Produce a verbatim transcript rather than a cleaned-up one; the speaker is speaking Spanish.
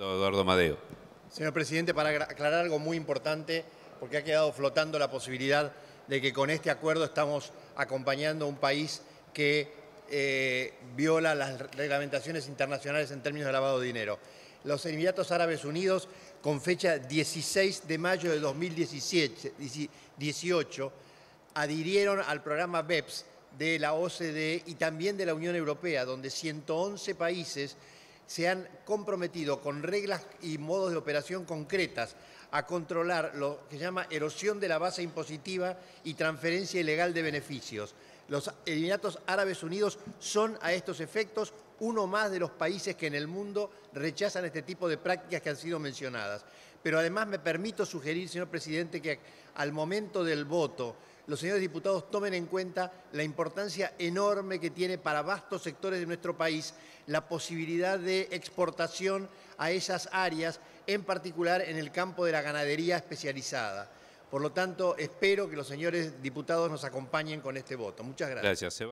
Eduardo Amadeo. Señor presidente, para aclarar algo muy importante, porque ha quedado flotando la posibilidad de que con este acuerdo estamos acompañando a un país que eh, viola las reglamentaciones internacionales en términos de lavado de dinero. Los Emiratos Árabes Unidos, con fecha dieciséis de mayo de dos mil dieciocho, adhirieron al programa BEPS de la O C D E y también de la Unión Europea, donde ciento once países se han comprometido con reglas y modos de operación concretas a controlar lo que se llama erosión de la base impositiva y transferencia ilegal de beneficios. Los Emiratos Árabes Unidos son a estos efectos uno más de los países que en el mundo rechazan este tipo de prácticas que han sido mencionadas. Pero además me permito sugerir, señor presidente, que al momento del voto los señores diputados tomen en cuenta la importancia enorme que tiene para vastos sectores de nuestro país la posibilidad de exportación a esas áreas, en particular en el campo de la ganadería especializada. Por lo tanto, espero que los señores diputados nos acompañen con este voto. Muchas gracias. Gracias.